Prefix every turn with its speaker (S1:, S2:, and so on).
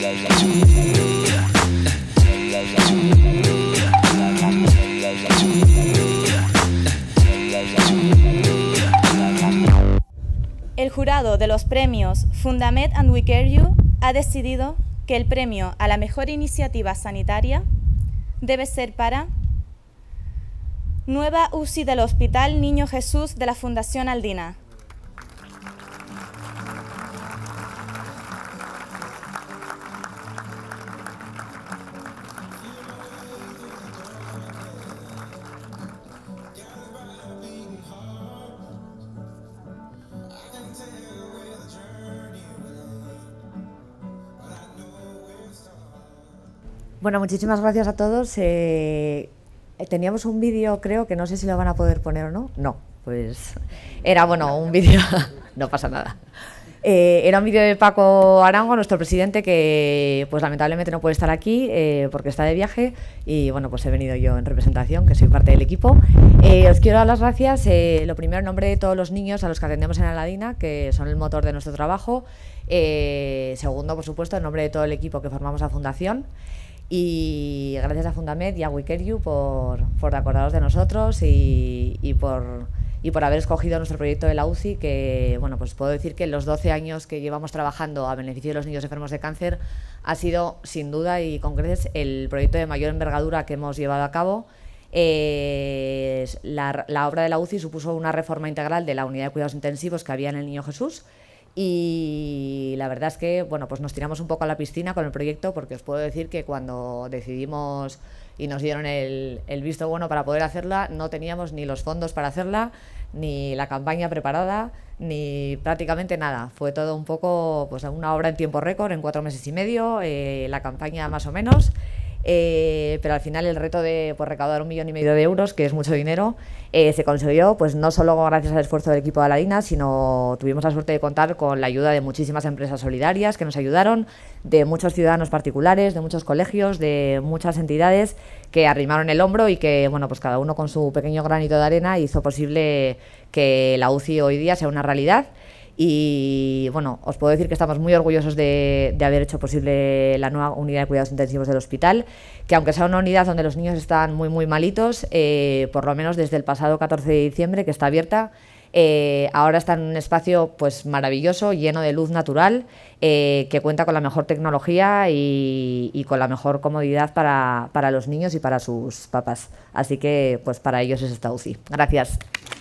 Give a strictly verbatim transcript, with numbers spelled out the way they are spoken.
S1: El jurado de los premios Fundamed and We Care You ha decidido que el premio a la mejor iniciativa sanitaria debe ser para Nueva U C I del Hospital Niño Jesús de la Fundación Aldina.
S2: Bueno, muchísimas gracias a todos. Eh, teníamos un vídeo, creo, que no sé si lo van a poder poner o no. No, pues era, bueno, un vídeo, no pasa nada. Eh, era un vídeo de Paco Arango, nuestro presidente, que pues lamentablemente no puede estar aquí eh, porque está de viaje y bueno, pues he venido yo en representación, que soy parte del equipo. Eh, os quiero dar las gracias, eh, lo primero en nombre de todos los niños a los que atendemos en Aladina, que son el motor de nuestro trabajo. Eh, segundo, por supuesto, en nombre de todo el equipo que formamos la Fundación. Y gracias a Fundamed y a We Care You por, por acordaros de nosotros y, y, por, y por haber escogido nuestro proyecto de la U C I, que bueno, pues puedo decir que en los doce años que llevamos trabajando a beneficio de los niños enfermos de cáncer ha sido sin duda y con creces el proyecto de mayor envergadura que hemos llevado a cabo. Eh, la, la obra de la U C I supuso una reforma integral de la unidad de cuidados intensivos que había en el Niño Jesús. Y la verdad es que bueno, pues nos tiramos un poco a la piscina con el proyecto, porque os puedo decir que cuando decidimos y nos dieron el, el visto bueno para poder hacerla, no teníamos ni los fondos para hacerla, ni la campaña preparada, ni prácticamente nada. Fue todo un poco pues una obra en tiempo récord, en cuatro meses y medio, eh, la campaña más o menos. Eh, pero al final el reto de pues, recaudar un millón y medio de euros, que es mucho dinero, eh, se consiguió pues no solo gracias al esfuerzo del equipo de Aladina, sino tuvimos la suerte de contar con la ayuda de muchísimas empresas solidarias que nos ayudaron, de muchos ciudadanos particulares, de muchos colegios, de muchas entidades que arrimaron el hombro y que bueno, pues cada uno con su pequeño granito de arena hizo posible que la U C I hoy día sea una realidad. Y bueno, os puedo decir que estamos muy orgullosos de, de haber hecho posible la nueva unidad de cuidados intensivos del hospital, que aunque sea una unidad donde los niños están muy muy malitos, eh, por lo menos desde el pasado catorce de diciembre que está abierta, eh, ahora está en un espacio pues maravilloso, lleno de luz natural, eh, que cuenta con la mejor tecnología y, y con la mejor comodidad para, para los niños y para sus papás. Así que pues para ellos es esta U C I. Gracias.